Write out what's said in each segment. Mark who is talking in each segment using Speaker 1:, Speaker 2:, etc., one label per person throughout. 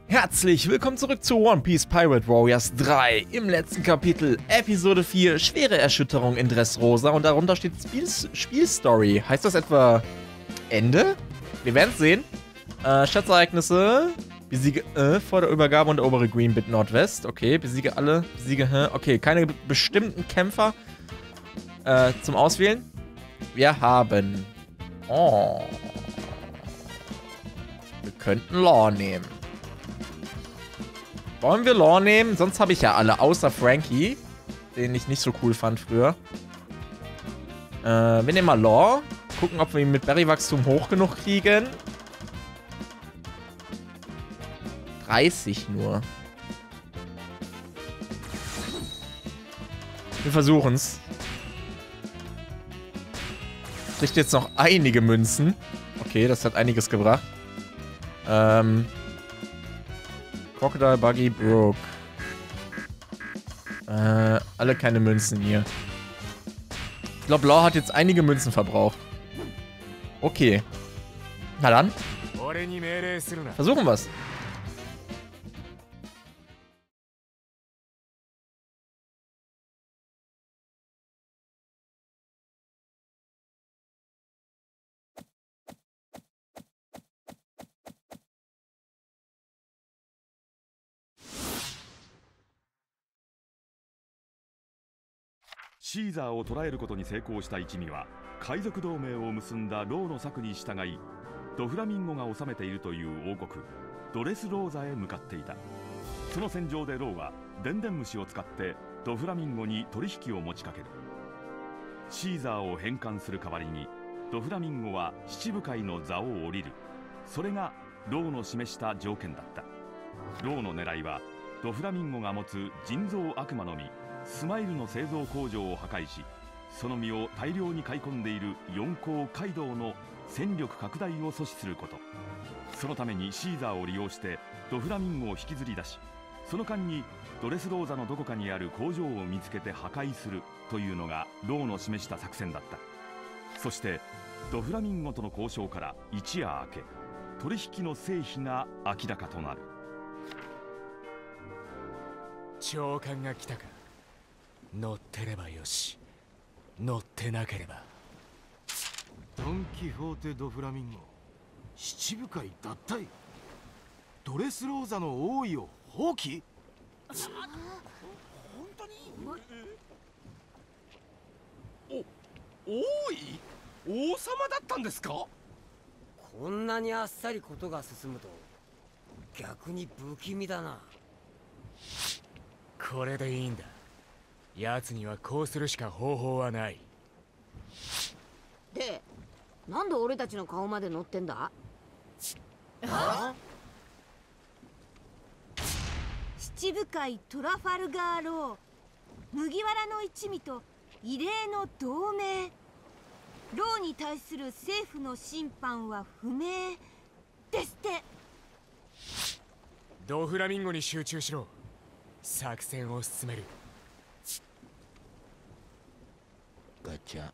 Speaker 1: Herzlich willkommen zurück zu One Piece Pirate Warriors 3. Im letzten Kapitel, Episode 4, schwere Erschütterung in Dressrosa und darunter steht Spielstory. Heißt das etwa Ende? Wir werden es sehen. Schatzereignisse. Besiege vor der Übergabe und erobere Greenbit Nordwest. Okay, besiege alle. Okay, keine bestimmten Kämpfer zum Auswählen. Wir haben... Oh. Wir könnten Law nehmen. Wollen wir Law nehmen? Sonst habe ich ja alle, außer Frankie, den ich nicht so cool fand früher. Wir nehmen mal Law. Gucken, ob wir ihn mit Berry-Wachstum hoch genug kriegen. 30 nur. Wir versuchen es. Kriegt jetzt noch einige Münzen. Okay, das hat einiges gebracht. Crocodile, Buggy, Brook. Alle keine Münzen hier. Ich glaube, Law hat jetzt einige Münzen verbraucht. Okay. Na dann. Versuchen wir's.
Speaker 2: シーザーを捕らえることに成功した一味は海賊同盟を結んだローの策に従いドフラミンゴが治めているという王国ドレスローザへ向かっていた。その戦場でローはデンデン虫を使ってドフラミンゴに取引を持ちかける。シーザーを返還する代わりにドフラミンゴは七部会の座を降りる。それがローの示した条件だった。ローの狙いはドフラミンゴが持つ人造悪魔の実スマイルの製造工場を破壊し、その実を大量に買い込んでいる四皇カイドウの戦力拡大を阻止すること。そのためにシーザーを利用してドフラミンゴを引きずり出し、その間にドレスローザのどこかにある工場を見つけて破壊するというのがローの示した作戦だった。そしてドフラミンゴとの交渉から一夜明け、取引の成否が明らかとなる。
Speaker 3: 長官が来たか。乗ってればよし、乗ってなければ。
Speaker 4: ドン・キホーテ・ド・フラミンゴ七部会脱退。ドレスローザの王位を放棄。
Speaker 5: 本当に王位王様だったんですか。
Speaker 6: こんなにあっさりことが進むと逆に不気味だな。
Speaker 3: これでいいんだ。奴にはこうするしか方法はない。
Speaker 7: で、なんで俺たちの顔まで乗ってんだ？
Speaker 8: 七部会トラファルガーロー、麦わらの一味と異例の同盟。ローに対する政府の審判は不明ですって。
Speaker 3: ドフラミンゴに集中しろ。作戦を進める。
Speaker 9: ガチャ。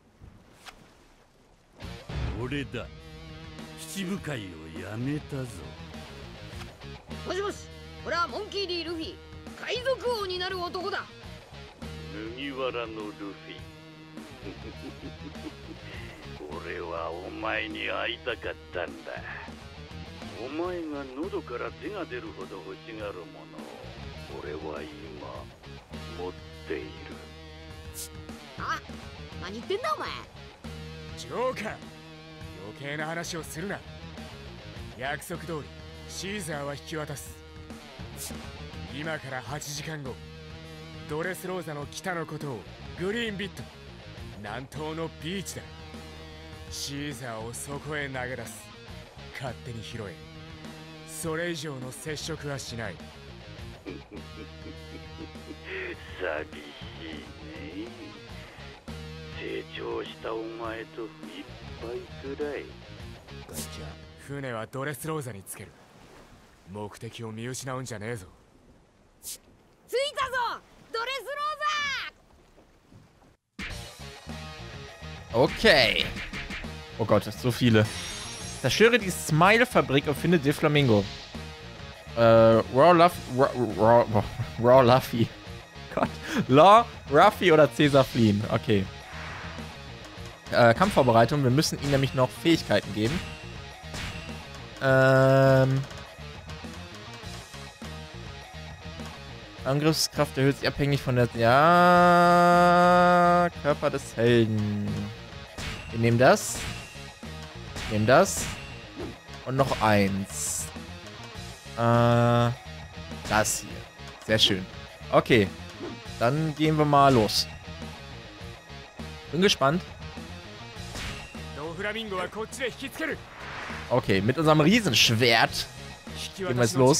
Speaker 9: 俺だ。七部会をやめたぞ。
Speaker 7: もしもし、俺はモンキー・D・ルフィ、海賊王になる男だ。
Speaker 9: 麦わらのルフィ。俺はお前に会いたかったんだ。お前が喉から手が出るほど欲しがるものを俺は今持っている。
Speaker 7: あ、何言ってんだお前。
Speaker 3: ジョーカー、余計な話をするな。約束通りシーザーは引き渡す。今から8時間後、ドレスローザの北のことをグリーンビット、南東のビーチだ。シーザーをそこへ投げ出す。勝手に拾え。それ以上の接触はしない。
Speaker 9: 寂しいね。成長したお前と一杯くらい。
Speaker 3: ガチャ。船はドレスローザにつける。目的を見失うんじゃねえぞ。
Speaker 7: 着いたぞ、ドレスローザ。
Speaker 1: Okay. Oh Gott, so viele. Zerstöre die Smile-Fabrik und finde Doflamingo. Raw Luffy. Gott. Law, Ruffy oder Caesar fliehen. Okay. Kampfvorbereitung. Wir müssen ihm nämlich noch Fähigkeiten geben. Angriffskraft erhöht sich abhängig von der... Ja... Körper des Helden. Wir nehmen das. Nehmen das. Und noch eins. Das hier. Sehr schön. Okay. Dann gehen wir mal los. Bin gespannt. Okay, mit unserem Riesenschwert gehen wir jetzt los.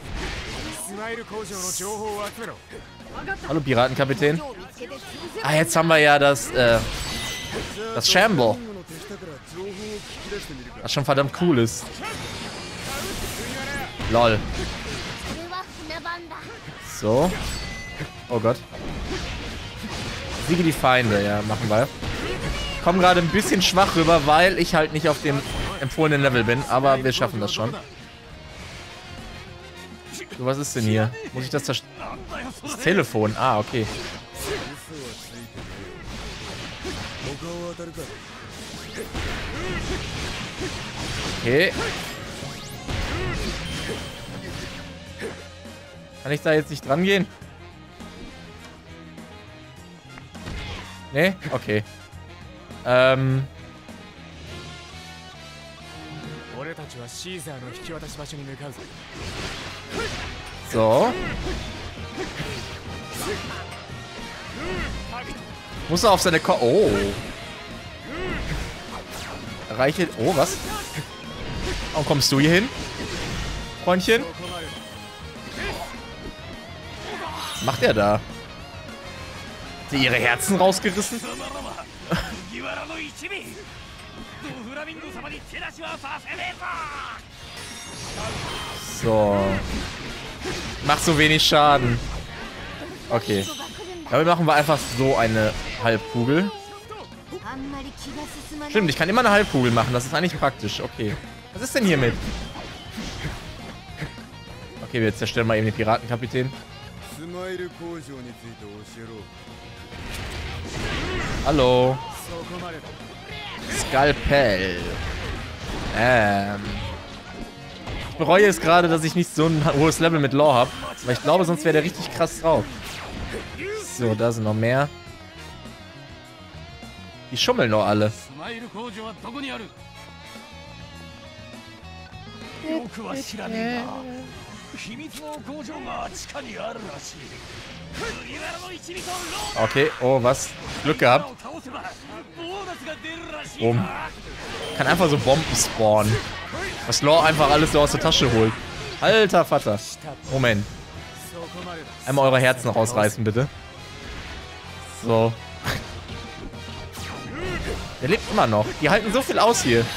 Speaker 1: Hallo Piratenkapitän. Ah, jetzt haben wir ja das Shamble. Was schon verdammt cool ist. Lol. So. Oh Gott. Siege die Feinde, ja, machen wir. Komm gerade ein bisschen schwach rüber, weil ich halt nicht auf dem empfohlenen Level bin, aber wir schaffen das schon. So, was ist denn hier? Muss ich das Das Telefon. Ah, okay. Okay. Kann ich da jetzt nicht dran gehen? Nee? Okay. So. Muss er auf seine Oh. Erreiche... Oh, was? Warum kommst du hier hin? Freundchen? Was macht er da? Hat sie ihre Herzen rausgerissen? So. Macht so wenig Schaden. Okay. Damit machen wir einfach so eine Halbkugel. Stimmt, ich kann immer eine Halbkugel machen. Das ist eigentlich praktisch. Okay. Was ist denn hiermit? Okay, wir zerstören mal eben den Piratenkapitän. Hallo. Skalpell. Ich bereue es gerade, dass ich nicht so ein hohes Level mit Law habe. Weil ich glaube, sonst wäre der richtig krass drauf. So, da sind noch mehr. Die schummeln noch alle. Okay, oh, was? Glück gehabt. Kann einfach so Bomben spawnen. Was Law einfach alles so aus der Tasche holt. Alter Vater. Moment. Einmal eure Herzen rausreißen, bitte. So. Der lebt immer noch. Die halten so viel aus hier.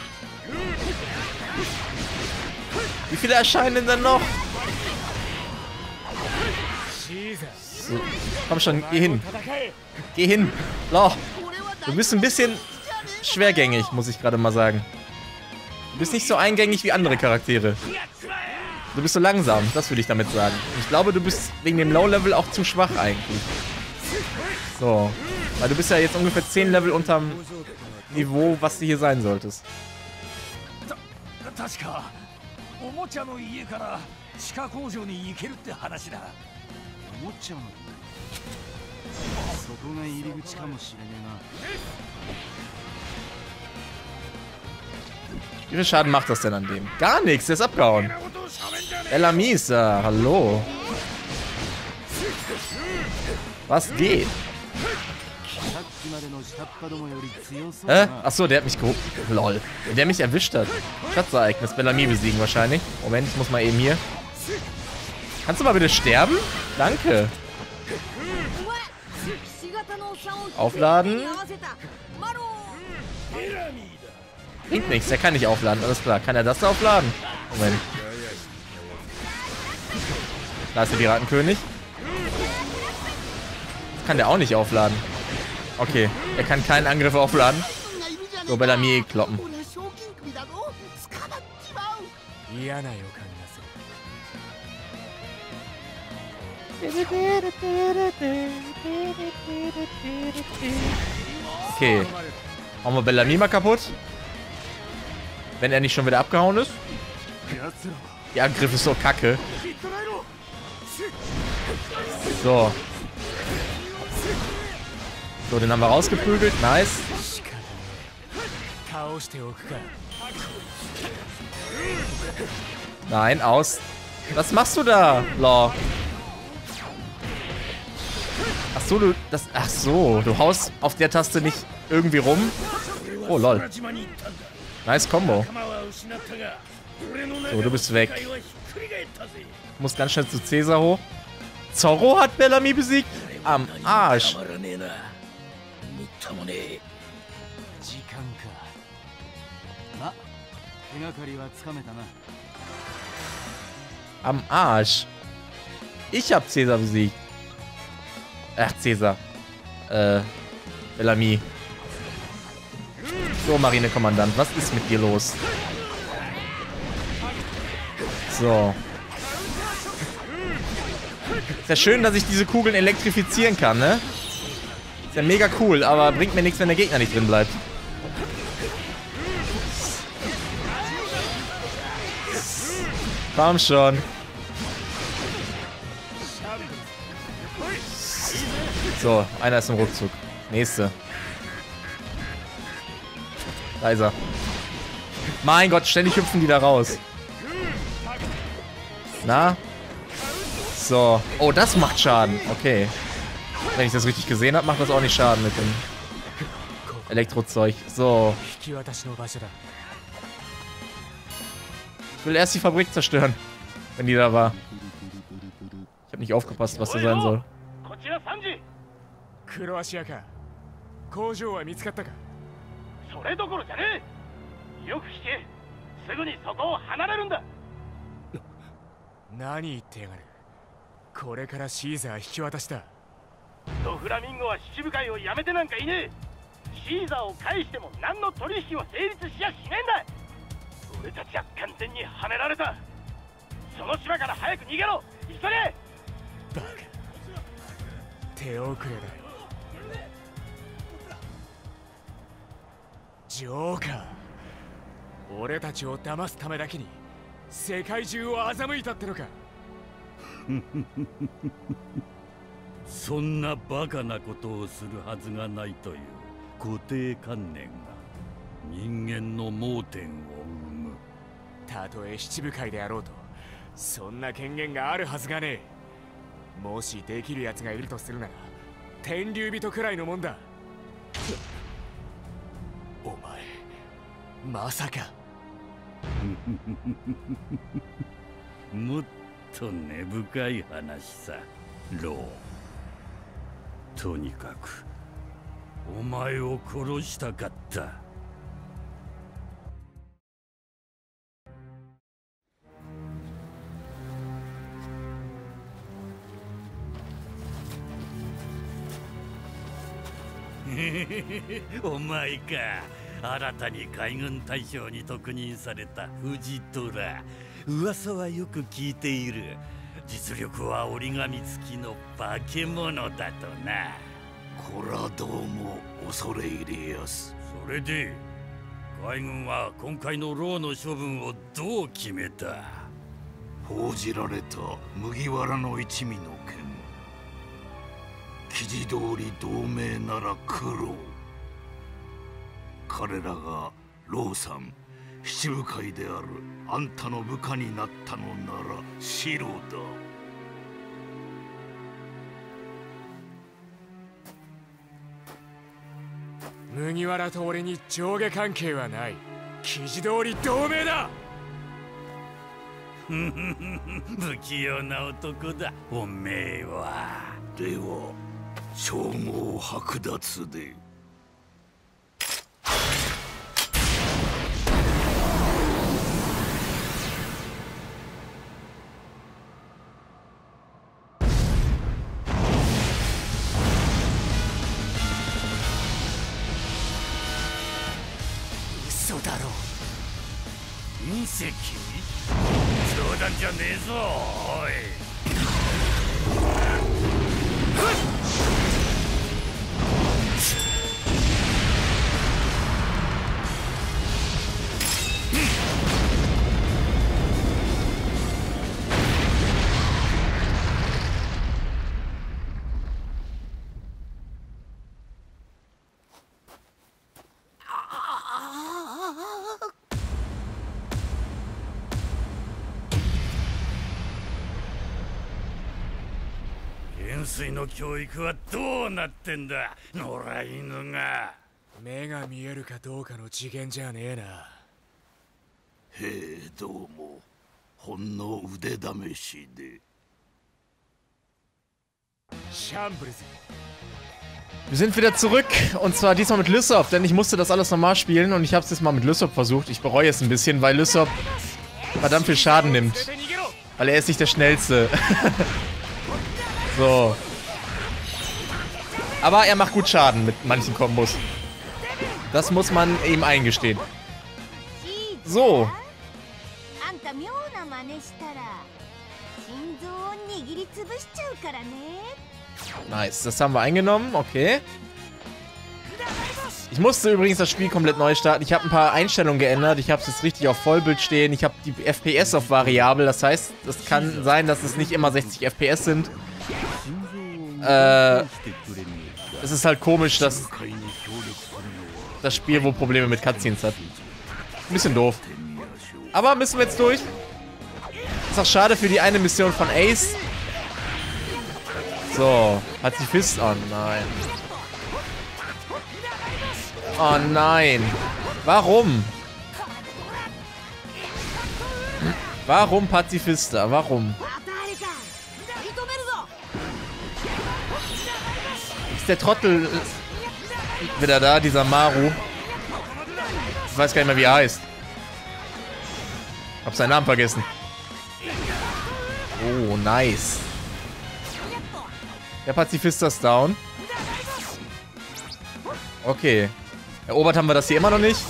Speaker 1: Wie viele erscheinen denn noch? So. Komm schon, geh hin. Geh hin. Law. Du bist ein bisschen schwergängig, muss ich gerade mal sagen. Du bist nicht so eingängig wie andere Charaktere. Du bist so langsam, das würde ich damit sagen. Ich glaube, du bist wegen dem Low-Level auch zu schwach eigentlich. So. Weil du bist ja jetzt ungefähr 10 Level unterm Niveau, was du hier sein solltest. Wie viel Schaden macht das denn an dem? Gar nichts, der ist abgehauen. Bellamy ist da, hallo. Was geht? Achso, der hat mich geholt. Lol. Der mich erwischt hat. Schatzereignis. Bellamy besiegen wahrscheinlich. Moment, ich muss mal eben hier. Kannst du mal bitte sterben? Danke. Aufladen. Bringt nichts, der kann nicht aufladen. Alles klar. Kann er das da aufladen? Moment. Da ist der Piratenkönig. Das kann der auch nicht aufladen. Okay, er kann keinen Angriff aufladen. So, Bellamy kloppen. Okay. Hauen wir Bellamy mal kaputt. Wenn er nicht schon wieder abgehauen ist. Der Angriff ist so kacke. So. So, den haben wir rausgeprügelt. Nice. Nein, aus. Was machst du da, Law? Ach so, du haust auf der Taste nicht irgendwie rum. Oh, lol. Nice Combo. So, du bist weg. Ich muss ganz schnell zu Caesar hoch. Zorro hat Bellamy besiegt. Am Arsch. Am Arsch. Ich hab Caesar besiegt. Ach, Caesar. Bellamy. So, Marinekommandant, was ist mit dir los? So. Ist ja schön, dass ich diese Kugeln elektrifizieren kann, ne? Ist ja mega cool, aber bringt mir nichts, wenn der Gegner nicht drin bleibt. Komm schon. So, einer ist im Rückzug. Nächste. Da ist er. Mein Gott, ständig hüpfen die da raus. Na? So. Oh, das macht Schaden. Okay. Wenn ich das richtig gesehen habe, macht das auch nicht Schaden mit dem Elektrozeug. So. Ich will erst die Fabrik zerstören, wenn die da war. Ich habe nicht aufgepasst, was da sein soll.
Speaker 9: ドフラミンゴは七部会を辞めてなんかいねえ。シーザーを返しても何の取引を成立しやしねえんだ。俺たちは完全にはめられた。その島から早く逃げろ。急げ。バカ。手遅れだ。
Speaker 3: ジョーカー。俺たちを騙すためだけに世界中を欺いたってのか。
Speaker 9: そんなバカなことをするはずがないという固定観念が人間の盲点を生む。
Speaker 3: たとえ七部会であろうとそんな権限があるはずがねえ。もしできるやつがいるとするなら天竜人くらいのもんだ。お前まさか。
Speaker 9: もっと根深い話さ、ロー。とにかくお前を殺したかった。お前か。新たに海軍大将に特任された藤虎。噂はよく聞いている。実力は折り紙付きの化け物だとな。こらどうも恐れ入りやす。それで海軍は今回のローの処分をどう決めた。報じられた麦わらの一味の件、記事通り同盟なら苦労。彼らがローさん、七部会であるあんたの部下になったのなら白だ。
Speaker 3: 麦わらと俺に上下関係はない。記事通り同盟だ。
Speaker 9: 不器用な男だおめえは。では称号剥奪で。
Speaker 3: 嘘だろ。
Speaker 9: 隕石？冗談じゃねえぞおい。 元帥の教育はどうなってんだ、野良犬が。
Speaker 3: 目が見えるかどうかの次元じゃねえな。
Speaker 9: へえ、どうもほんの腕試しで。
Speaker 1: Wir sind wieder zurück und zwar diesmal mit Lysop, denn ich musste das alles nochmal spielen und ich habe es jetzt mal mit Lysop versucht. Ich bereue es ein bisschen, weil Lysop verdammt viel Schaden nimmt. Weil er ist nicht der Schnellste. So. Aber er macht gut Schaden mit manchen Kombos. Das muss man ihm eingestehen. So. Nice, das haben wir eingenommen, okay. Ich musste übrigens das Spiel komplett neu starten. Ich habe ein paar Einstellungen geändert. Ich habe es jetzt richtig auf Vollbild stehen. Ich habe die FPS auf variabel. Das heißt, es kann sein, dass es nicht immer 60 FPS sind. Es ist halt komisch, dass das Spiel wohl Probleme mit Cutscenes hat. Ein bisschen doof. Aber müssen wir jetzt durch. Ist auch schade für die eine Mission von Ace. So, Pazifist. Oh nein. Oh nein. Warum? Warum Pazifista? Warum? Ist der Trottel wieder da, dieser Maru? Ich weiß gar nicht mehr, wie er heißt. Hab seinen Namen vergessen. Oh, nice. Der Pazifista ist down. Okay. Erobert haben wir das hier immer noch nicht.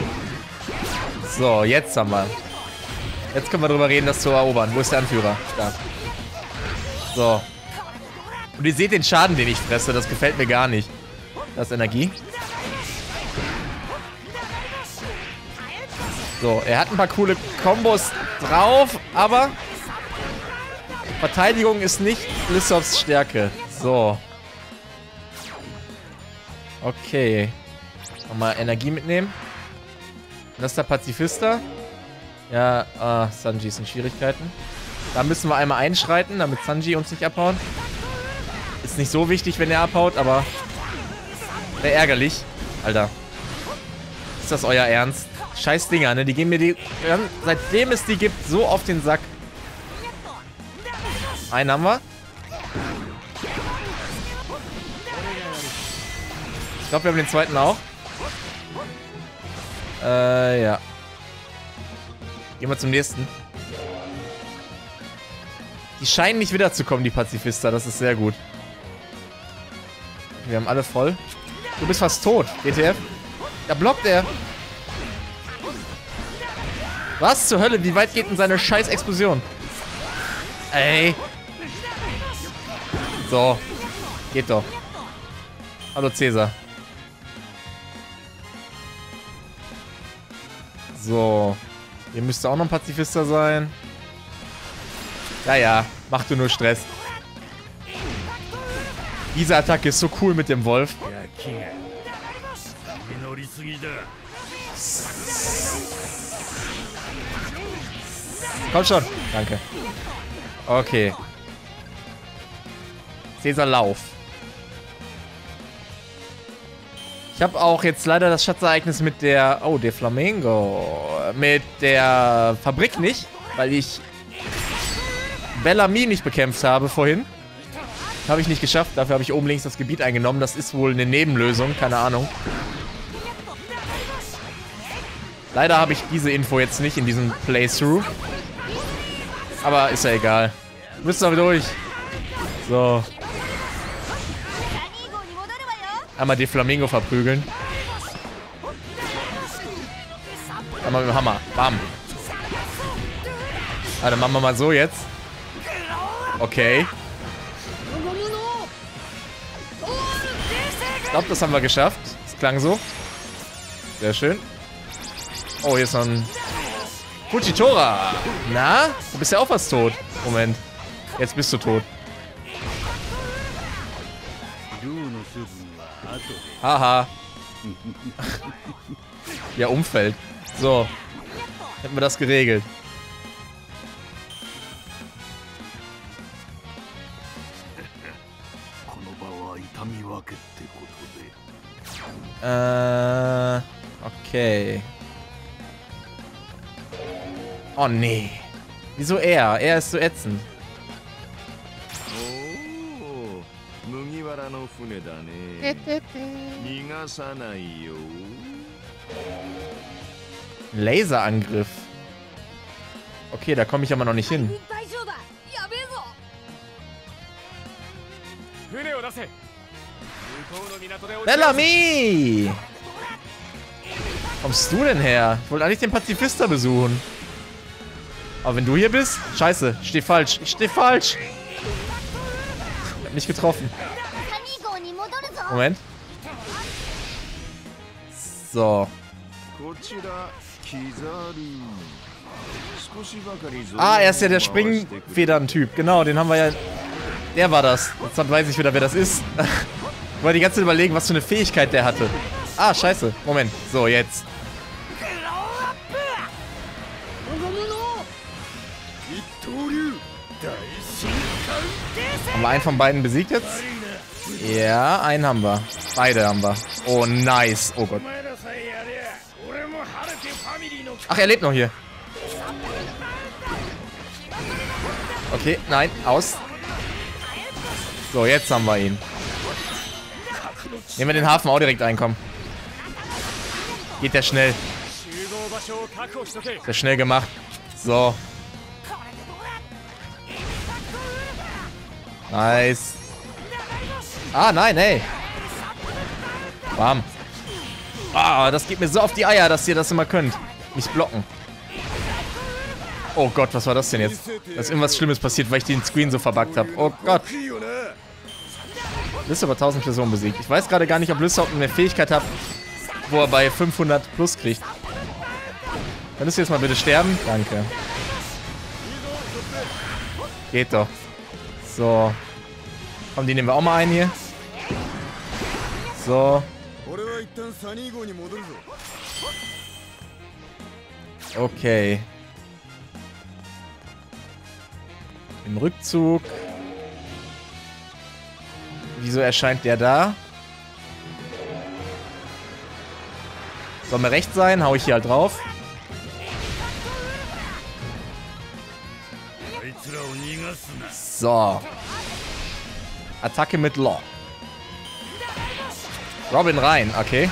Speaker 1: So, jetzt haben wir. Jetzt können wir drüber reden, das zu erobern. Wo ist der Anführer? Da. So. Und ihr seht den Schaden, den ich fresse. Das gefällt mir gar nicht. Das ist Energie. So, er hat ein paar coole Kombos drauf, aber Verteidigung ist nicht Lysops Stärke. So. Okay. Nochmal Energie mitnehmen. Das ist der Pazifista. Ja, Sanji ist in Schwierigkeiten. Da müssen wir einmal einschreiten, damit Sanji uns nicht abhauen. Ist nicht so wichtig, wenn er abhaut, aber wäre ärgerlich. Alter. Ist das euer Ernst? Scheiß Dinger, ne? Die gehen mir seitdem es die gibt, so auf den Sack. Einen haben wir. Ich glaube, wir haben den zweiten auch. Ja. Gehen wir zum nächsten. Die scheinen nicht wiederzukommen, die Pazifista. Das ist sehr gut. Wir haben alle voll. Du bist fast tot, GTF. Da blockt er. Was zur Hölle? Wie weit geht denn seine scheiß Explosion? Ey. So. Geht doch. Hallo Cäsar. So. Hier müsste auch noch ein Pazifista sein. Ja, ja. Mach du nur Stress. Diese Attacke ist so cool mit dem Wolf. Komm schon. Danke. Okay. Cäsar, lauf. Ich habe auch jetzt leider das Schatzereignis mit der... Oh, der Flamingo. Mit der Fabrik nicht, weil ich Bellamy nicht bekämpft habe vorhin. Habe ich nicht geschafft. Dafür habe ich oben links das Gebiet eingenommen. Das ist wohl eine Nebenlösung. Keine Ahnung. Leider habe ich diese Info jetzt nicht in diesem Playthrough. Aber ist ja egal. Wir müssen aber durch. So. Einmal die Flamingo verprügeln. Einmal mit dem Hammer. Bam. Ah, dann machen wir mal so jetzt. Okay. Ich glaube, das haben wir geschafft. Das klang so. Sehr schön. Oh, hier ist noch ein Fujitora. Na? Du bist ja auch fast tot. Moment. Jetzt bist du tot. Haha. Ja, umfällt. So. Hätten wir das geregelt.
Speaker 4: 痛み分けってことで。
Speaker 1: Okay. Oh nee. Wieso er? Er ist so ätzend.
Speaker 4: 麦わらの船だね。逃がさないよ。
Speaker 1: Laserangriff. Okay, da komme ich aber noch nicht hin.
Speaker 3: やべえぞ。船を出せ。向こうの港で。
Speaker 1: Bellamy! Kommst du denn her? Ich wollte eigentlich den Pazifister besuchen. Aber wenn du hier bist... Scheiße, ich steh falsch. Ich steh falsch. Ich hab nicht getroffen. Moment. So. Ah, er ist ja der Springfedern-Typ. Genau, den haben wir ja... Der war das. Jetzt weiß ich wieder, wer das ist. Ich wollte die ganze Zeit überlegen, was für eine Fähigkeit der hatte. Ah, scheiße. Moment. So, jetzt. Haben wir einen von beiden besiegt jetzt? Ja, einen haben wir. Beide haben wir. Oh, nice. Oh Gott. Ach, er lebt noch hier. Okay, nein, aus. So, jetzt haben wir ihn. Nehmen wir den Hafen auch direkt einkommen. Geht der schnell. Ist der schnell gemacht. So. Nice. Ah, nein, ey. Bam. Ah, das geht mir so auf die Eier, dass ihr das immer könnt. Mich blocken. Oh Gott, was war das denn jetzt? Da ist irgendwas Schlimmes passiert, weil ich den Screen so verbuggt habe. Oh Gott. Lisse aber 1000 Personen besiegt. Ich weiß gerade gar nicht, ob Lissop eine Fähigkeit hat, wo er bei 500 plus kriegt. Könntest du jetzt mal bitte sterben? Danke. Geht doch. So. Komm, die nehmen wir auch mal ein hier. So. Okay. Im Rückzug. Wieso erscheint der da? Soll mir recht sein? Hau ich hier halt drauf. So. Attacke mit Law. Robin rein, okay.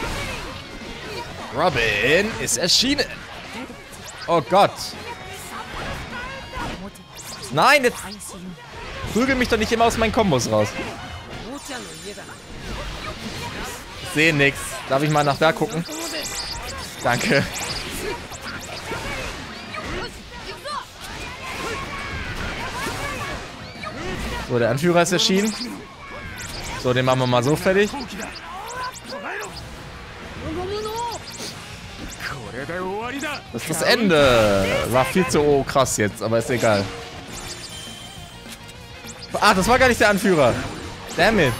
Speaker 1: Robin ist erschienen. Oh Gott. Nein, jetzt prügel mich doch nicht immer aus meinen Kombos raus. Ich sehe nichts. Darf ich mal nach da gucken? Danke. So, der Anführer ist erschienen. So, den machen wir mal so fertig. Das ist das Ende. War viel zu krass jetzt, aber ist egal. Ah, das war gar nicht der Anführer. Damn it.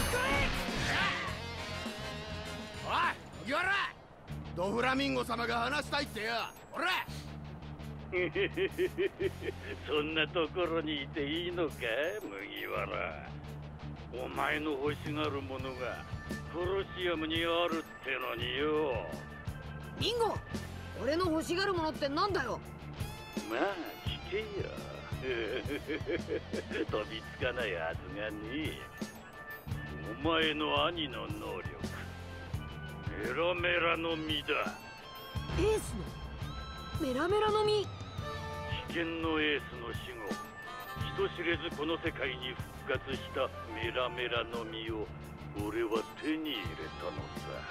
Speaker 4: ドフラミンゴ様が話したいってよ。ほら。
Speaker 9: そんなところにいていいのか、麦わら。お前の欲しがるものがコロシアムにあるってのによ。
Speaker 7: ミンゴ、俺の欲しがるものってなんだよ。
Speaker 9: まあ聞けよ。飛びつかないはずがね。お前の兄の能力。メラメラの実だ。
Speaker 7: エースのメラメラの実。
Speaker 9: 危険のエースの死後、人知れずこの世界に復活したメラメラの実を俺は手に入れたのさ。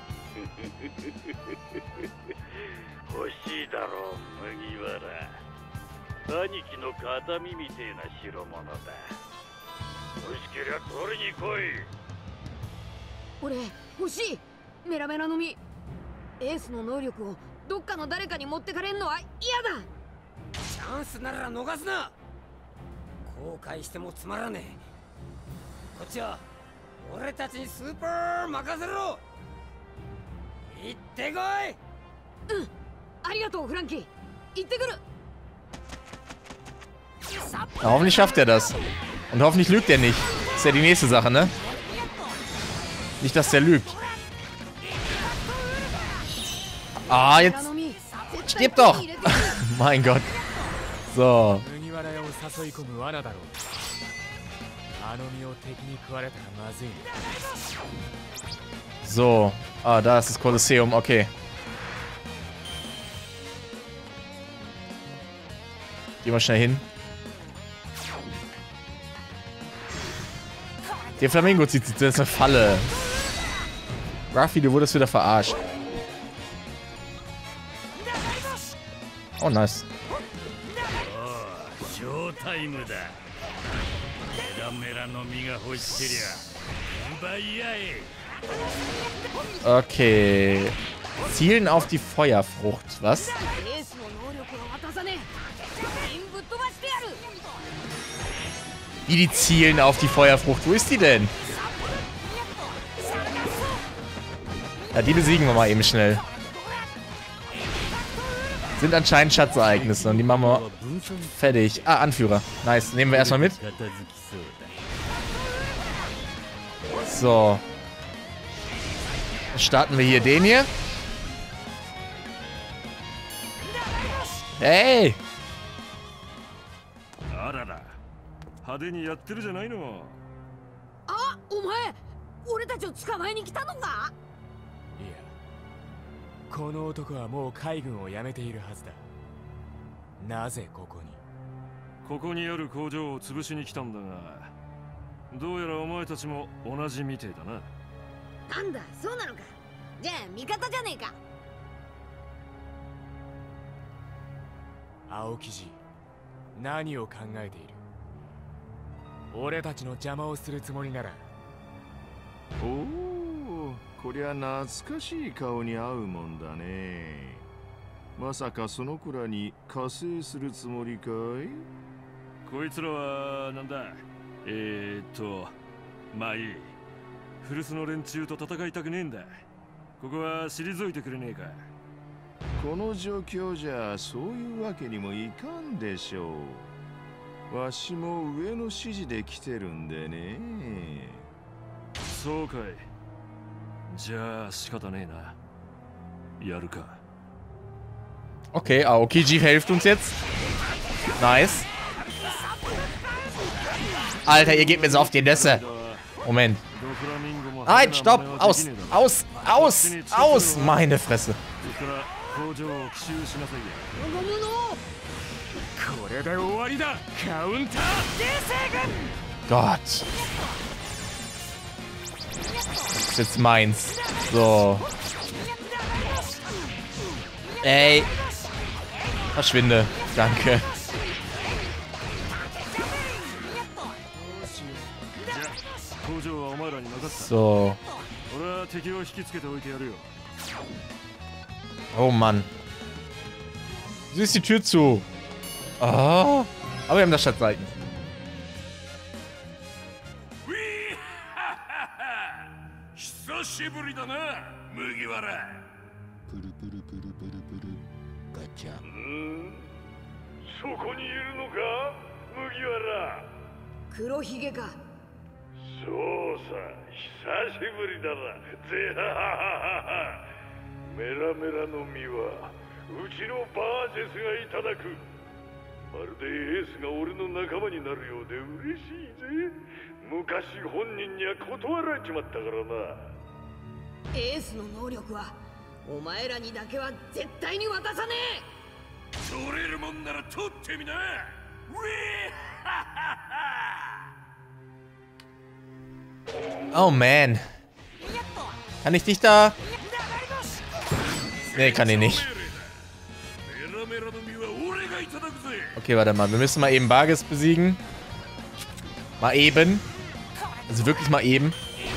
Speaker 9: 欲しいだろう、麦わら。兄貴の形見みてえな代物だ。欲しけりゃ取りに来い。
Speaker 7: 俺欲しいメラメラの実。エースの能力をどっかの誰かに持ってかれんのは嫌だ。
Speaker 6: チャンスなら逃すな。後悔してもつまらねえ。こっちは俺たちにスーパー任せろ。行ってこい。
Speaker 7: うん、ありがとうフランキー。行ってくる。
Speaker 1: Ja, hoffentlich schafft er das. Und hoffentlich lügt er nicht. Ist ja die nächste Sache, ne? Nicht, dass der lügt. Ah, jetzt... Stirb doch! Mein Gott. So. So. Ah, da ist das Kolosseum. Okay. Gehen wir schnell hin. Der Flamingo zieht sich. Das ist eine Falle. Ruffy, du wurdest wieder verarscht. Oh, nice. Okay. Zielen auf die Feuerfrucht. Was? Wie die zielen auf die Feuerfrucht? Wo ist die denn? Ja, die besiegen wir mal eben schnell. Sind anscheinend Schatzereignisse und die machen wir fertig. Ah, Anführer. Nice. Nehmen wir erstmal mit. So. Dann starten wir hier den hier. Hey!
Speaker 7: あ、お前、俺たちを捕まえに来たのか？いや、
Speaker 3: この男はもう海軍を辞めているはずだ。なぜここに？
Speaker 2: ここにある工場を潰しに来たんだが、どうやらお前たちも同じみてえだな。
Speaker 7: なんだ、そうなのか。じゃあ味方じゃねえか。
Speaker 3: 青生地、何を考えている？俺たちの邪魔をするつもりなら。
Speaker 4: おお、こりゃ懐かしい顔に合うもんだね。まさかその子らに加勢するつもりかい？
Speaker 2: こいつらはなんだ。まあいい。古巣の連中と戦いたくねえんだ。ここは退いてくれねえか。
Speaker 4: この状況じゃそういうわけにもいかんでしょう。わしも上の指示で来てるんでね。
Speaker 2: そうかい。じゃあ仕方ねえな。やるか。
Speaker 1: Okay, Aokiji hilft uns jetzt. Nice. Alter, ihr geht mir so auf die Nüsse. Moment. Nein, stopp! Aus! Aus! Aus! Aus! Meine Fresse. Gott. Das ist jetzt meins. So. Ey. Verschwinde. Danke. So. Oh Mann. Wieso ist die Tür zu? Ah. Aber wir haben das Schatzeiten.
Speaker 7: 黒ひげか。
Speaker 9: そうさ、久しぶりだな。ぜはははは。メラメラの実はうちのバージェスがいただく。まるでエースが俺の仲間になるようで嬉しいぜ。昔本人には断られちまったからな。
Speaker 7: エースの能力はお前らにだけは絶対に渡さねえ。
Speaker 9: 取れるもんなら取ってみな。
Speaker 1: Oh man. Kann ich dich da? Nee, kann ich nicht. Okay, warte mal. Wir müssen mal eben Bargis besiegen. Mal eben. Also wirklich mal eben.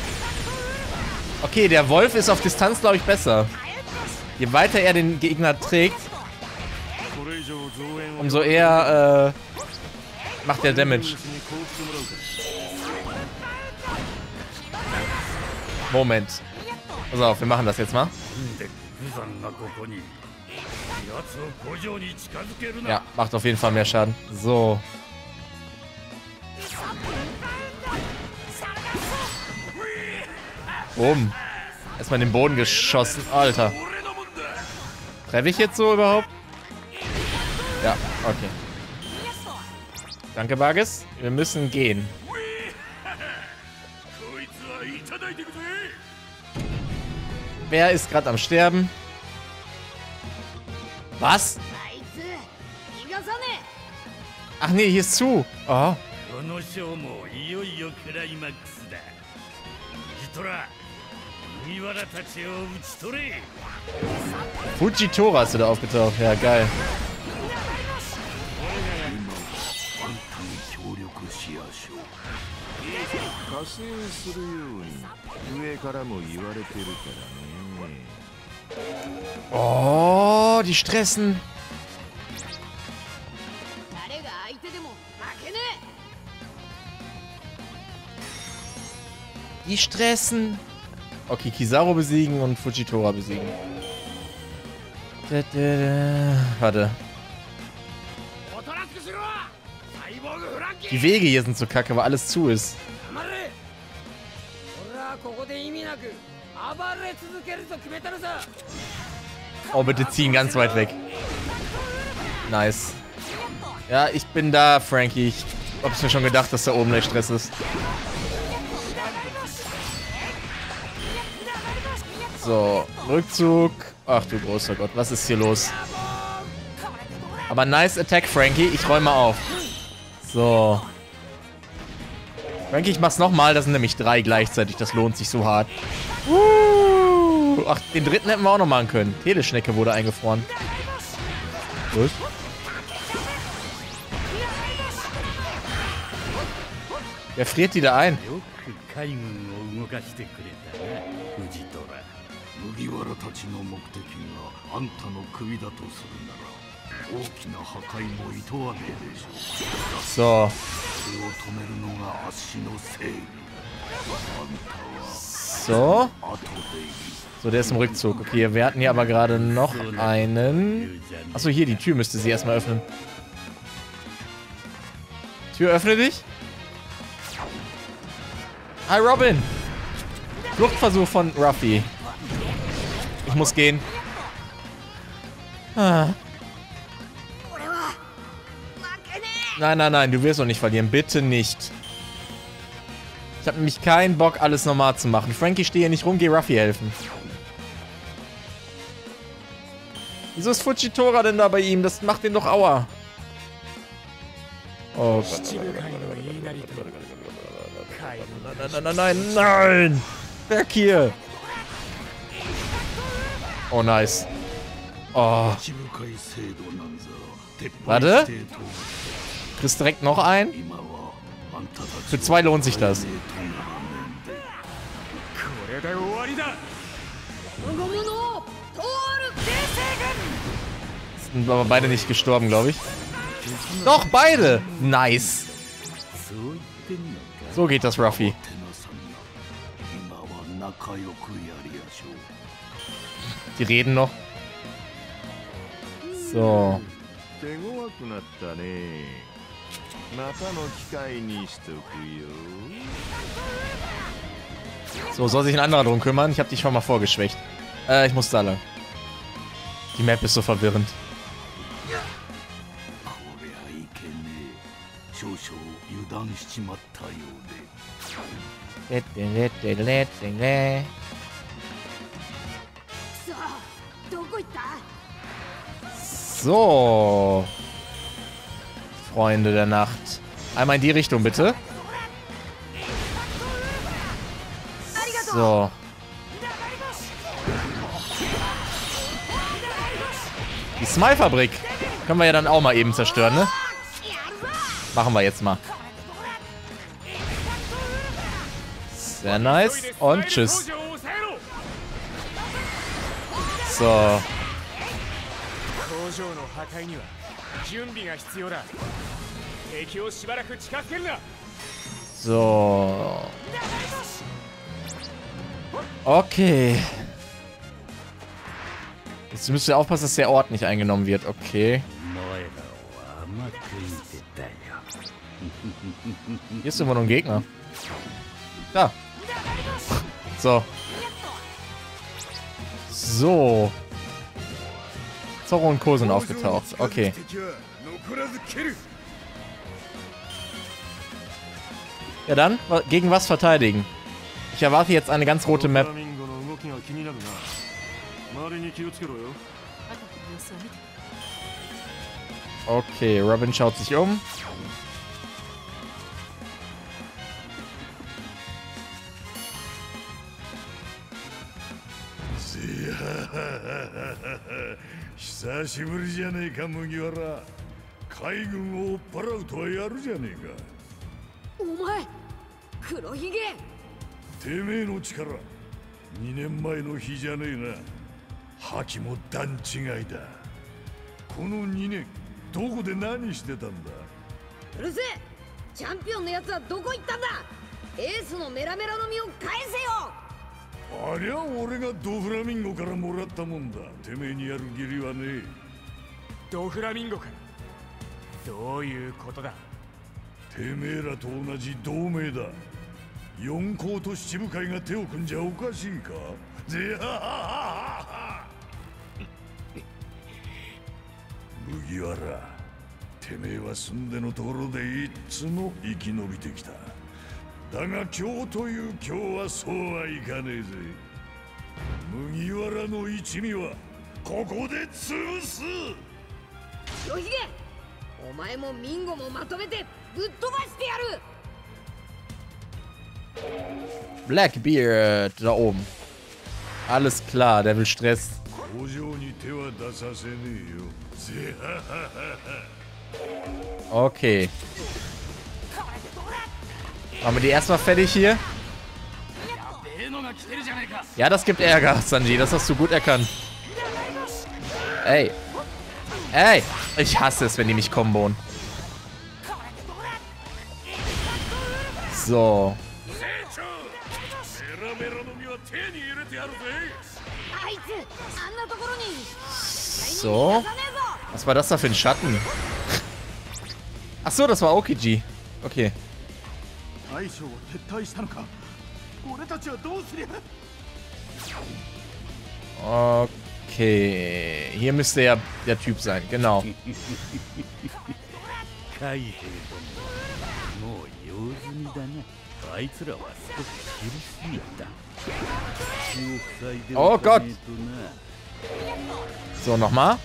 Speaker 1: Okay, der Wolf ist auf Distanz, glaube ich, besser. Je weiter er den Gegner trägt, umso eher macht der Damage. Moment. Pass auf, wir machen das jetzt mal. Ja, macht auf jeden Fall mehr Schaden. So. Bumm. Erstmal in den Boden geschossen. Alter. Treffe ich jetzt so überhaupt? Ja, okay. Danke, Vargas. Wir müssen gehen. Wer ist gerade am Sterben? Was? Ach nee, hier ist zu. Oh. Fujitora ist wieder aufgetaucht. Ja, geil. Oh, die stressen. Die stressen. Okay, Kizaru besiegen und Fujitora besiegen. Warte. Die Wege hier sind so kacke, weil alles zu ist. Oh, bitte ziehen ganz weit weg. Nice. Ja, ich bin da, Frankie. Ich hab's mir schon gedacht, dass da oben der Stress ist. So, Rückzug. Ach du großer Gott, was ist hier los? Aber nice Attack, Frankie. Ich räume auf. So. Frankie, ich mach's nochmal. Das sind nämlich 3 gleichzeitig. Das lohnt sich so hart. Ach, den dritten hätten wir auch noch machen können. Teleschnecke wurde eingefroren. Gut. Wer friert die da ein?
Speaker 9: 麦わらたちの目的があんたの首だとするなら大きな破壊もいとわねえでしょう。
Speaker 1: So.
Speaker 9: それを止めるのがあっしの正義。あんたは
Speaker 1: So. So, der ist im Rückzug. Okay, wir hatten hier aber gerade noch einen. Achso, hier, die Tür müsste sie erstmal öffnen. Tür, öffne dich. Hi, Robin. Fluchtversuch von Ruffy. Ich muss gehen. Ah. Nein, nein, nein, du wirst doch nicht verlieren. Bitte nicht. Ich habe nämlich keinen Bock, alles normal zu machen. Frankie, steh hier nicht rum, geh Ruffy helfen. Wieso ist Fujitora denn da bei ihm? Das macht den doch Aua. Oh Gott. Nein, nein, nein, nein, nein! Weg hier! Oh, nice. Oh. Warte. Kriegst direkt noch ein. Für 2 lohnt sich das. Sind aber beide nicht gestorben, glaube ich. Doch, beide! Nice. So geht das, Ruffy. Die reden noch. So. So, soll sich ein anderer drum kümmern? Ich habe dich schon mal vorgeschwächt. Ich muss da lang. Die Map ist so verwirrend. So. Freunde der Nacht. Einmal in die Richtung, bitte. So. Die Smile-Fabrik können wir ja dann auch mal eben zerstören, ne? Machen wir jetzt mal. Sehr nice. Und tschüss. So. So. Okay. Jetzt müsst ihr aufpassen, dass der Ort nicht eingenommen wird. Okay. Hier ist immer noch ein Gegner. Da. So. So. Zorro und Co. sind aufgetaucht. Okay. Ja dann, gegen was verteidigen? Ich erwarte jetzt eine ganz rote Map. Okay, Robin schaut sich um. Blackbeard da oben. Alles klar, der will Stress. Okay. Machen wir die erstmal fertig hier. Ja, das gibt Ärger, Sanji. Das hast du gut erkannt. Ey. Ey. Ich hasse es, wenn die mich kombonen. So. So. Was war das da für ein Schatten? Achso, das war Aokiji. Okay. Okay. Hier müsste ja der Typ sein, genau. Oh Gott. So, nochmal.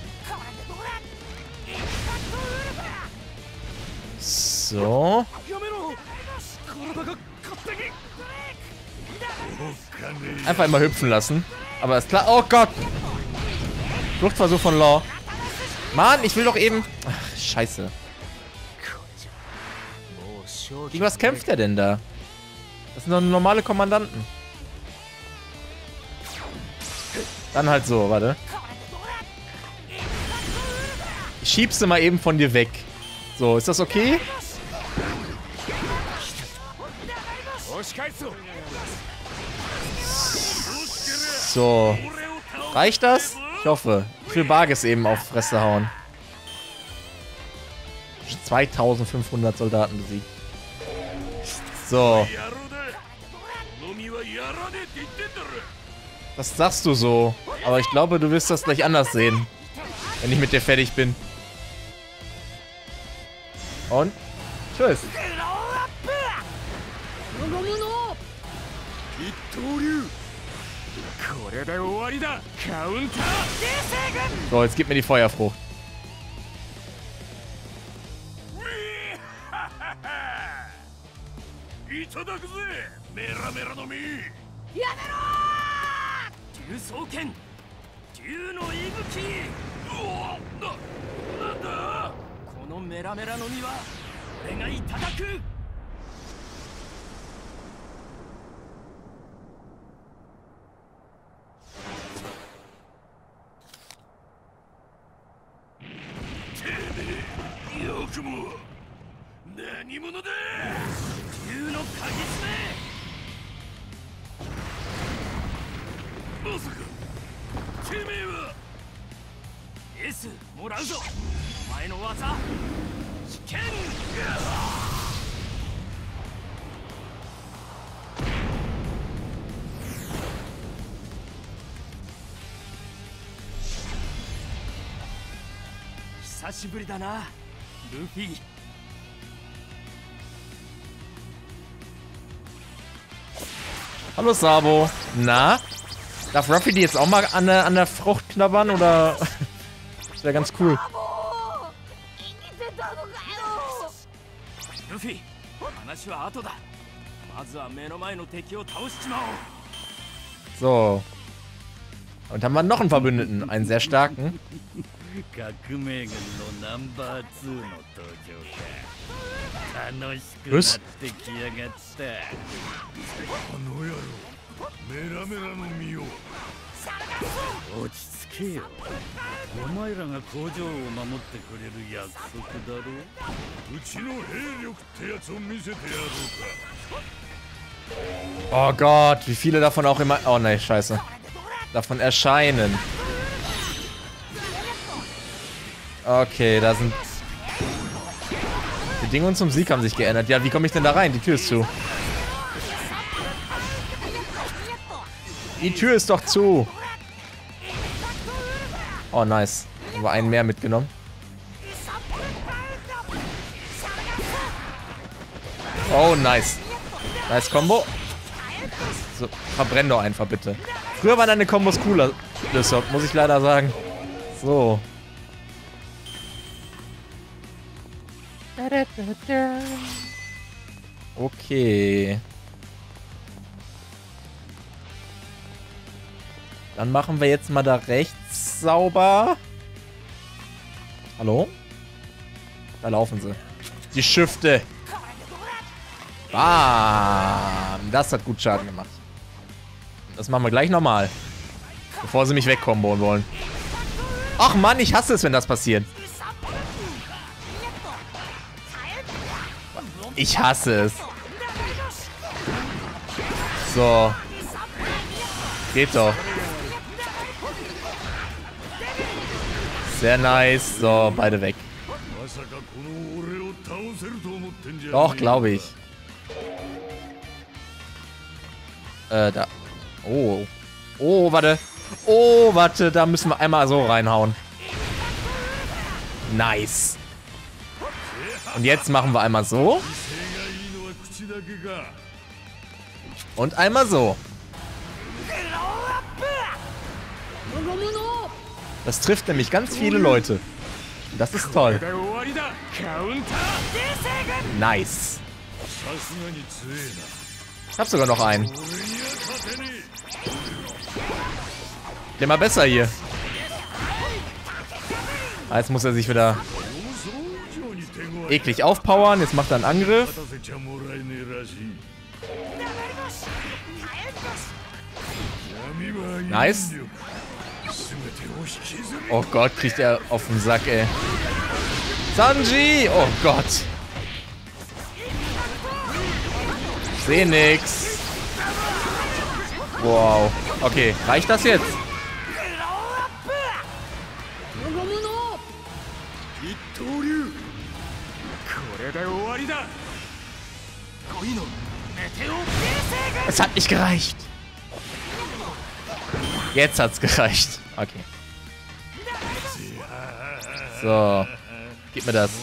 Speaker 1: So. Einfach immer hüpfen lassen. Aber ist klar. Oh Gott. Fluchtversuch von Law. Mann, ich will doch eben... Ach, scheiße. Gegen was kämpft er denn da? Das sind doch normale Kommandanten. Dann halt so, warte. Ich schieb sie mal eben von dir weg. So, ist das okay? So. Reicht das? Ich hoffe. Ich will Bargis eben auf Fresse hauen. 2500 Soldaten besiegt. So. Das sagst du so. Aber ich glaube, du wirst das gleich anders sehen. Wenn ich mit dir fertig bin. Und? Tschüss. So, jetzt gib mir die Feuerfrucht.
Speaker 6: 久しぶりだなルフィ。
Speaker 1: Hallo Sabo. Na? Darf Ruffy die jetzt auch mal an der Frucht knabbern oder? Das wäre ganz cool.
Speaker 6: ルフィ、話は後だ。まずは目の前の敵を倒しちまおう。
Speaker 1: So. Und haben wir noch einen Verbündeten, einen sehr starken. Was? Oh Gott, wie viele davon auch immer... Oh ne, scheiße. Davon erscheinen. Okay, da sind... Die Bedingungen zum Sieg haben sich geändert. Ja, wie komme ich denn da rein? Die Tür ist zu. Die Tür ist doch zu. Oh, nice. Haben wir einen mehr mitgenommen. Oh, nice. Nice Combo. So, verbrenn doch einfach, bitte. Früher waren deine Kombos cooler, Lissop, muss ich leider sagen. So. Okay. Dann machen wir jetzt mal da rechts sauber. Hallo? Da laufen sie. Die Schifte. Bam. Das hat gut Schaden gemacht. Das machen wir gleich nochmal. Bevor sie mich wegkomboen wollen. Ach Mann, ich hasse es, wenn das passiert. Ich hasse es. So. Geht doch. Sehr nice. So, beide weg. Doch, glaube ich. Da. Oh. Oh, warte. Oh, warte. Da müssen wir einmal so reinhauen. Nice. Und jetzt machen wir einmal so. Und einmal so. Das trifft nämlich ganz viele Leute. Das ist toll. Nice. Ich hab sogar noch einen. Der mal besser hier. Ah, jetzt muss er sich wieder eklig aufpowern. Jetzt macht er einen Angriff. Nice. Oh Gott, kriegt er auf den Sack, ey. Sanji! Oh Gott. Ich seh nix. Wow. Okay, reicht das jetzt? Es hat nicht gereicht. Jetzt hat's gereicht. Okay. So. Gib mir das.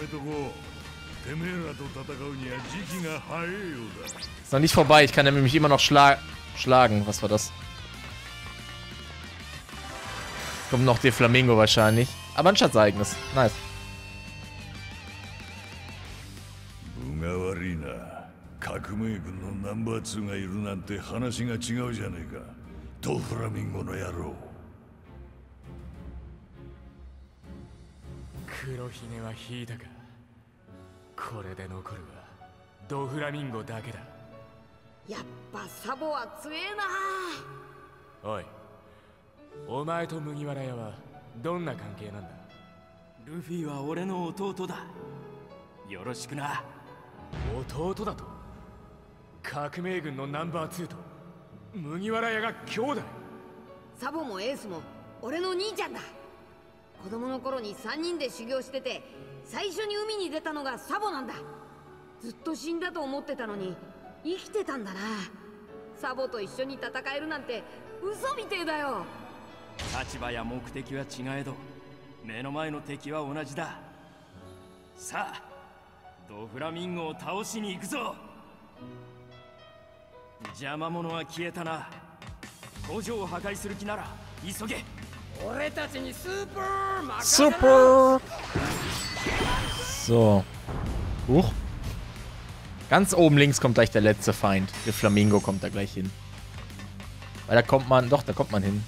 Speaker 1: Ist noch nicht vorbei. Ich kann nämlich immer noch schlagen. Was war das? Kommt noch der Flamingo wahrscheinlich. Aber ein Schatzeigenes. Nice.
Speaker 3: Oi. お前と麦わら屋はどんな関係なんだ？
Speaker 6: ルフィは俺の弟だ。よろしくな。
Speaker 3: 弟だと？革命軍のナンバー2と麦わら屋が兄弟？
Speaker 7: サボもエースも俺の兄ちゃんだ。子供の頃に3人で修行してて、最初に海に出たのがサボなんだ。ずっと死んだと思ってたのに生きてたんだな。サボと一緒に戦えるなんて嘘みてえだよ。
Speaker 6: 立場や目的は違えど目の前の敵は同じだ。さあ、ドフラミンゴを倒しに行くぞ。邪魔者は消えたな。工場を破壊する気なら急げ。俺たちにスーパー任せろ。
Speaker 1: Super! So. Huch. Ganz oben links kommt gleich der letzte Feind. Der Flamingo kommt da gleich hin. Weil da kommt man, doch, da kommt man hin.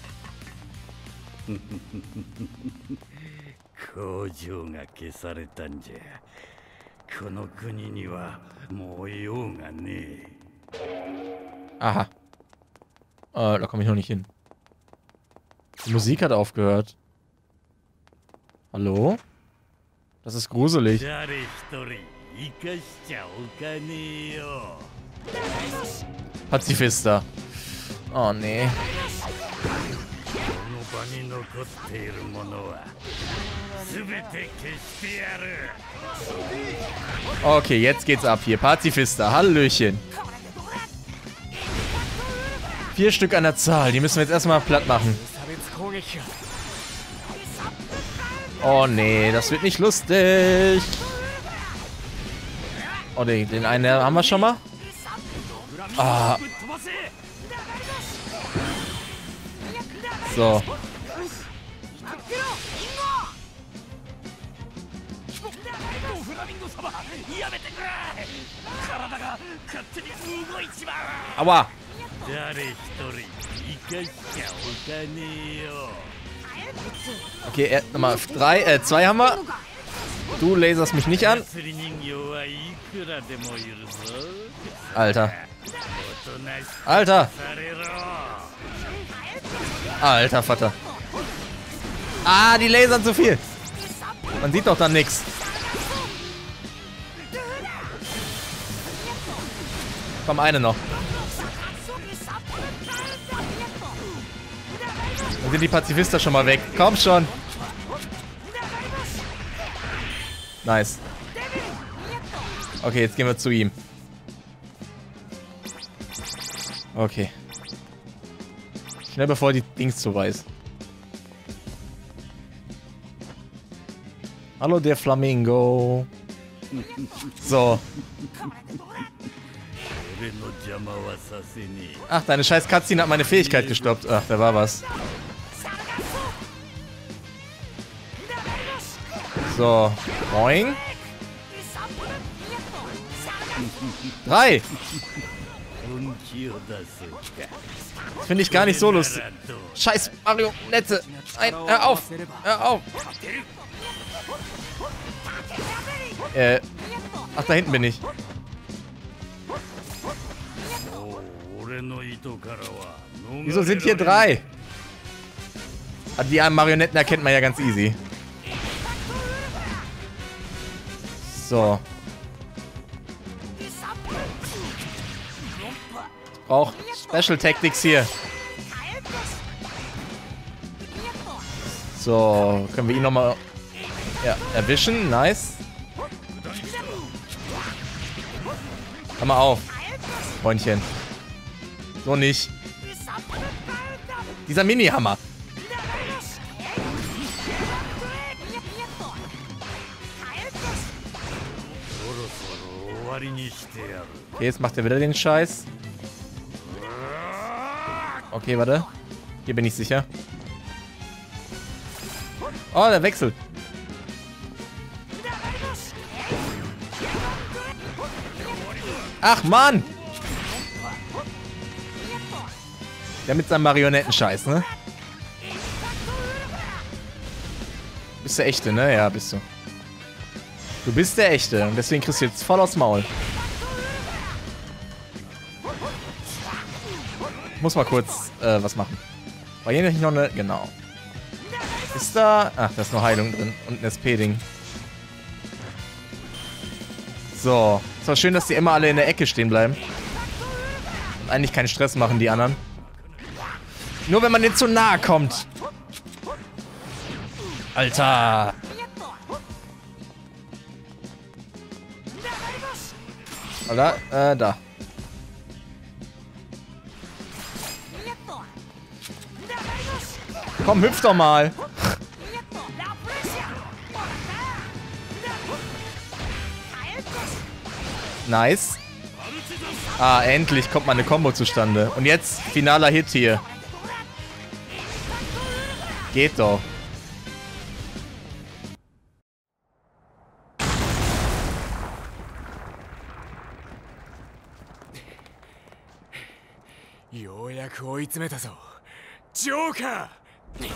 Speaker 9: 工場が消されたんじゃ。この国にはもう用がねえ。
Speaker 1: Aha. Da komme ich noch nicht hin. Die Musik hat aufgehört. Hallo? Das ist gruselig. Pazifista. Oh nee. Okay, jetzt geht's ab hier. Pazifista, Hallöchen. 4 Stück an der Zahl. Die müssen wir jetzt erstmal platt machen. Oh nee, das wird nicht lustig. Oh, den einen haben wir schon mal. Ah. So. Aua. Okay, Nummer 2 haben wir. Du laserst mich nicht an. Alter. Alter. Alter Vater. Ah, die lasern zu viel. Man sieht doch dann nichts. Komm, eine noch. Dann sind die Pazifisten schon mal weg. Komm schon. Nice. Okay, jetzt gehen wir zu ihm. Okay. Schnell bevor die Dings zu weiß. Hallo, der Flamingo. So. Ach, deine scheiß Cutscene hat meine Fähigkeit gestoppt. Ach, da war was. So. Boing. 3. Das finde ich gar nicht so lustig. Scheiß Marionette. Nein, hör auf. Hör auf. Ach, da hinten bin ich. Wieso sind hier 3? Also die armen Marionetten erkennt man ja ganz easy. So. Ich brauche Special Tactics hier. So, können wir ihn nochmal erwischen. Nice. Hör mal auf, Freundchen. So nicht. Dieser Mini-Hammer. Okay, jetzt macht er wieder den Scheiß. Okay, warte. Hier bin ich sicher. Oh, der wechselt. Ach, Mann! Der mit seinem Marionettenscheiß, ne? Bist der Echte, ne? Ja, bist du. Du bist der Echte und deswegen kriegst du jetzt voll aufs Maul. Ich muss mal kurz was machen. War hier nicht noch eine... Genau. Ist da... Ach, da ist nur Heilung drin und ein SP-Ding. So. Ist auch schön, dass die immer alle in der Ecke stehen bleiben. Und eigentlich keinen Stress machen, die anderen. Nur wenn man denen zu nahe kommt. Alter. Oder? Da. Komm, hüpf doch mal. Nice. Ah, endlich kommt mal eine Combo zustande. Und jetzt finaler Hit hier. Geht doch.
Speaker 3: ようやく追い詰めたぞジョーカー。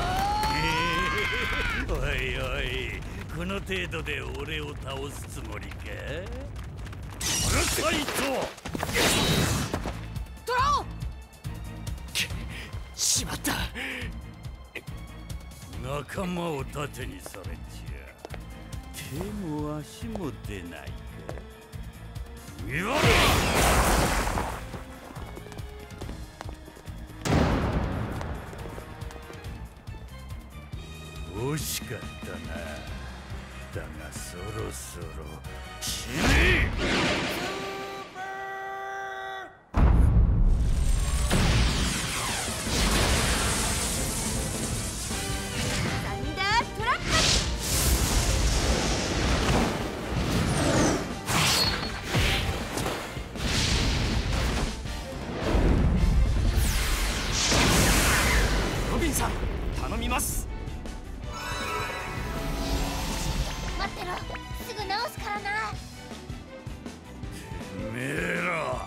Speaker 9: おいおい、この程度で俺を倒すつもりか。パラサイト
Speaker 7: トラオ。
Speaker 3: しまった。
Speaker 9: 仲間を盾にされちゃ手も足も出ないか。見ろ。惜しかったな。だがそろそろ死ね。
Speaker 8: サンダートラップ。
Speaker 5: ロビンさん頼みます。
Speaker 10: 待ってろ、すぐ直すからな。
Speaker 9: てめえら。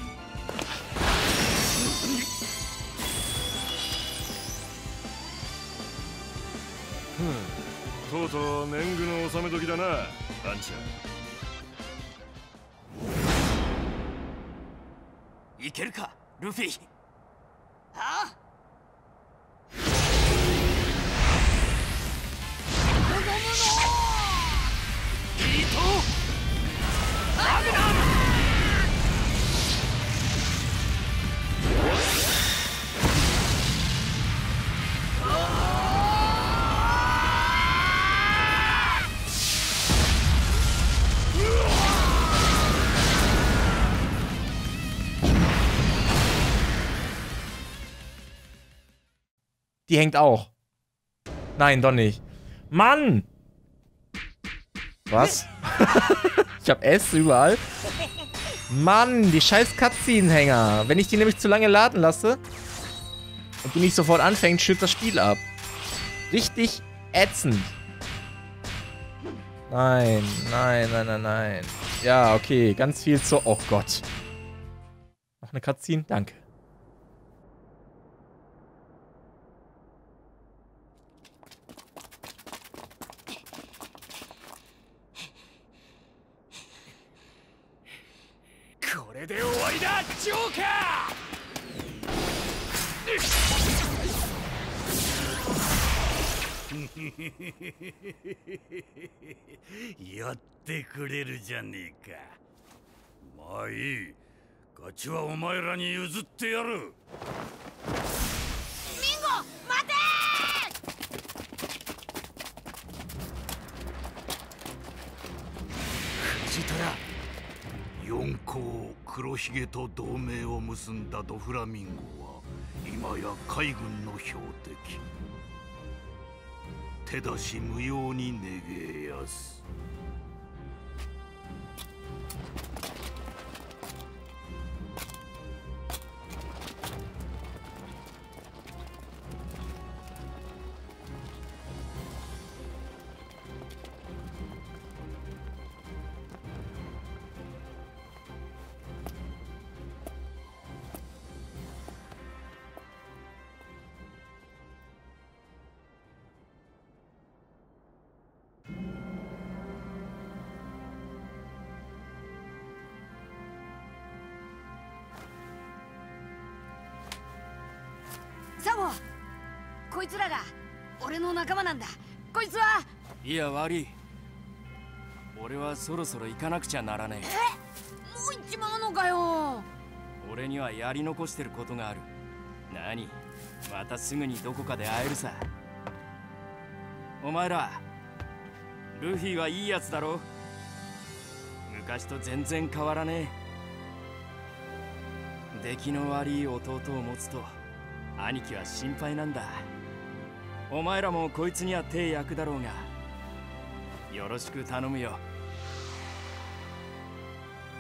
Speaker 4: とうとう年貢の納め時だな、あんちゃん。
Speaker 5: いけるかルフィ。
Speaker 10: ああ。
Speaker 1: Die hängt auch. Nein, doch nicht. Mann! Was? Ich hab S überall. Mann, die scheiß Cutscene-Hänger. Wenn ich die nämlich zu lange laden lasse und die nicht sofort anfängt, stürzt das Spiel ab. Richtig ätzend. Nein, nein, nein, nein, nein. Ja, okay, ganz viel zu... Oh Gott. Noch eine Cutscene? Danke.
Speaker 3: これで終わりだジョーカ
Speaker 9: ー。やってくれるじゃねえか。まあいい。勝ちはお前らに譲ってやる。
Speaker 10: ミンゴ待て
Speaker 3: ー。藤虎。
Speaker 9: 四皇黒ひげと同盟を結んだドフラミンゴは今や海軍の標的。手出し無用にねげやす。
Speaker 7: サボ、こいつらが俺の仲間なんだ。こいつは。
Speaker 5: いや悪い。俺はそろそろ行かなくちゃならねえ。
Speaker 7: もう行っちまうのかよ。
Speaker 5: 俺にはやり残してることがある。何？またすぐにどこかで会えるさ。お前らルフィはいいやつだろ。昔と全然変わらねえ。出来の悪い弟を持つと兄貴は心配なんだ。お前らもこいつには手焼くだろうがよろしく頼むよ。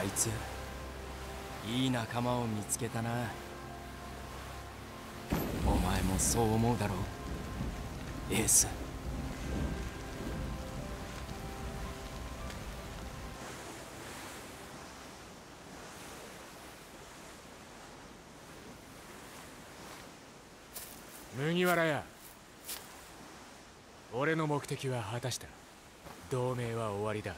Speaker 5: いついい仲間を見つけたな。お前もそう思うだろう、エース。
Speaker 3: 麦わらや、俺の目的は果たした。同盟は終わりだ。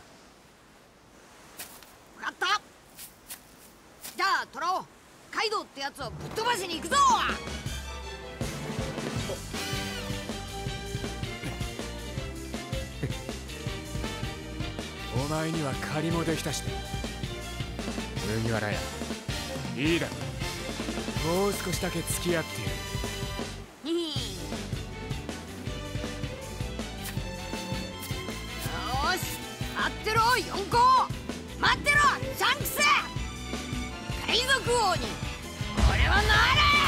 Speaker 7: 分かった。じゃあトラオ、カイドウってやつをぶっ飛ばしに行くぞ。
Speaker 3: お前には借りもできたしな。麦わらや、いいだろ。もう少しだけ付き合ってやる。
Speaker 7: よし、待ってろ4号、待ってろシャンクス。海賊王に俺はなる。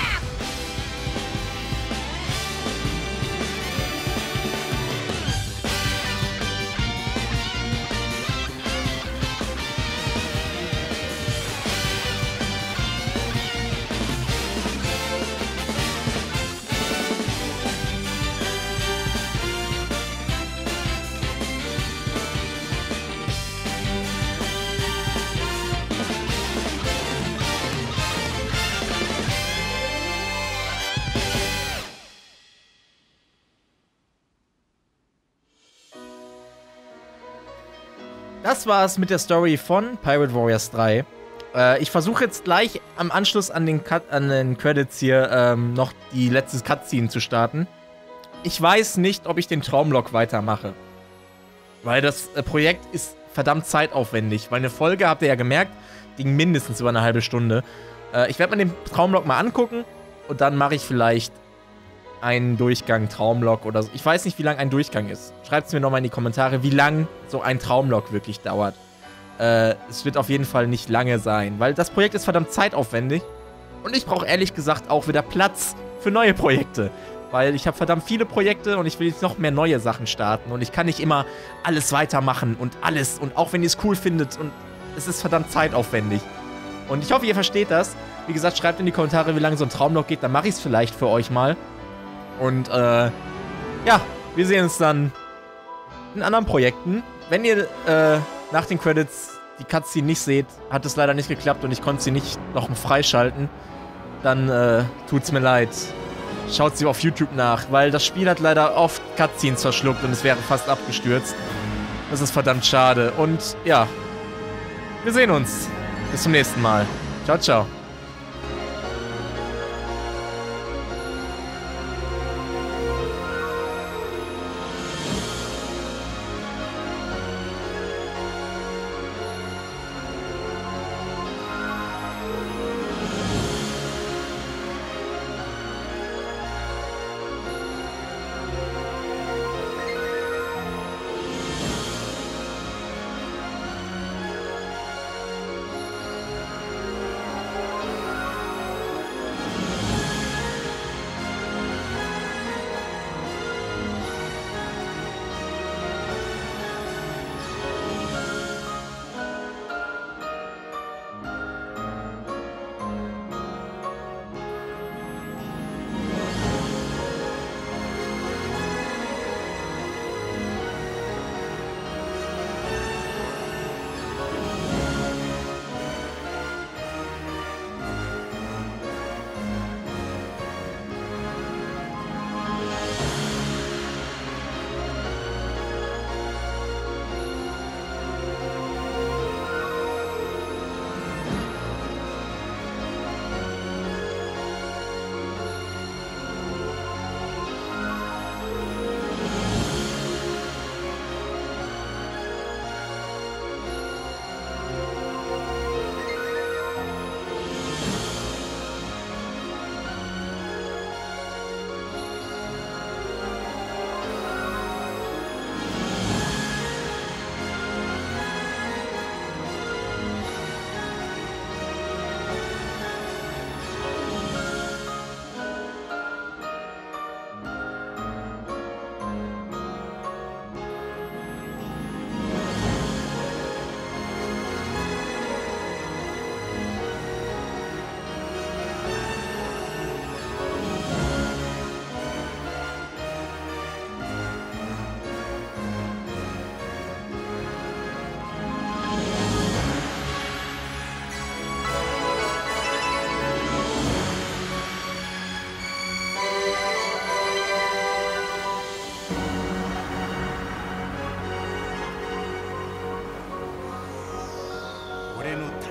Speaker 1: Das war's mit der Story von Pirate Warriors 3. Ich versuche jetzt gleich am Anschluss an den Credits hier noch die letzte Cutscene zu starten. Ich weiß nicht, ob ich den Traumlock weitermache. Weil das Projekt ist verdammt zeitaufwendig. Weil eine Folge, habt ihr ja gemerkt, ging mindestens über eine halbe Stunde. Ich werde mir den Traumlock mal angucken und dann mache ich vielleicht einen Durchgang Traumlock oder so. Ich weiß nicht, wie lang ein Durchgang ist. Schreibt es mir nochmal in die Kommentare, wie lang so ein Traumlock wirklich dauert. Es wird auf jeden Fall nicht lange sein, weil das Projekt ist verdammt zeitaufwendig. Und ich brauche ehrlich gesagt auch wieder Platz für neue Projekte. Weil ich habe verdammt viele Projekte und ich will jetzt noch mehr neue Sachen starten. Und ich kann nicht immer alles weitermachen und alles. Und auch wenn ihr es cool findet. Und es ist verdammt zeitaufwendig. Und ich hoffe, ihr versteht das. Wie gesagt, schreibt in die Kommentare, wie lange so ein Traumlock geht. Dann mache ich es vielleicht für euch mal. Und, ja, wir sehen uns dann in anderen Projekten. Wenn ihr, nach den Credits die Cutscene nicht seht, hat es leider nicht geklappt und ich konnte sie nicht noch freischalten, dann, tut's mir leid. Schaut sie auf YouTube nach, weil das Spiel hat leider oft Cutscenes verschluckt und es wäre fast abgestürzt. Das ist verdammt schade. Und, ja, wir sehen uns. Bis zum nächsten Mal. Ciao, ciao.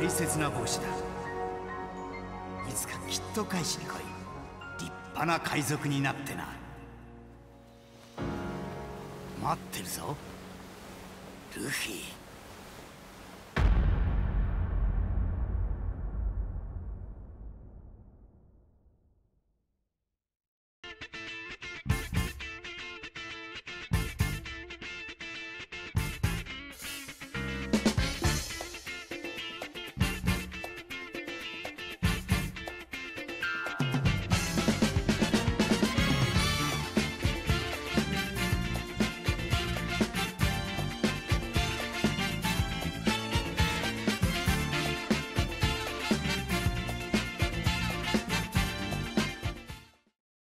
Speaker 11: 大切な帽子だ。いつかきっと返しに来い。立派な海賊になってな。待ってるぞルフィ。